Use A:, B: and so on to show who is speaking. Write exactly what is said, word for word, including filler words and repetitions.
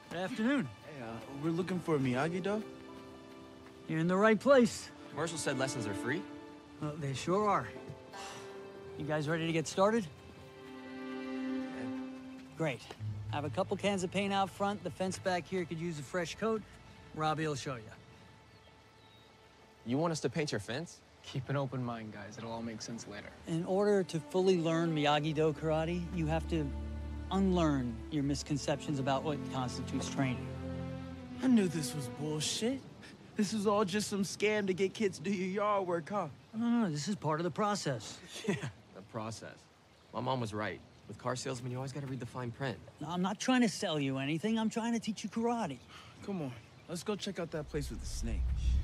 A: Good afternoon.
B: Hey, uh, we're looking for Miyagi-Do.
A: You're in the right place.
C: Marshall said lessons are free.
A: Well, they sure are. You guys ready to get started?
B: Yeah.
A: Great. I have a couple cans of paint out front. The fence back here could use a fresh coat. Robbie will show you.
C: You want us to paint your fence?
D: Keep an open mind, guys. It'll all make sense later.
A: In order to fully learn Miyagi-Do karate, you have to unlearn your misconceptions about what constitutes training.
B: I knew this was bullshit. This was all just some scam to get kids to do your yard work, huh?
A: No, no, no, this is part of the process.
C: Yeah, the process. My mom was right. With car salesmen, you always gotta read the fine print.
A: No, I'm not trying to sell you anything. I'm trying to teach you karate.
B: Come on, let's go check out that place with the snake.